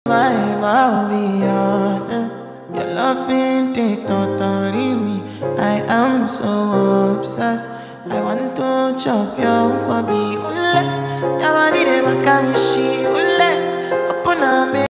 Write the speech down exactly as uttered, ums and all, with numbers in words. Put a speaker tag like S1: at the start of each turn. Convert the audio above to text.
S1: survive, I'll be honest. Your love ain't it totally me. I am so obsessed. I want to chop your kwabi ule. Yabadi de bakamishi ule. Upon a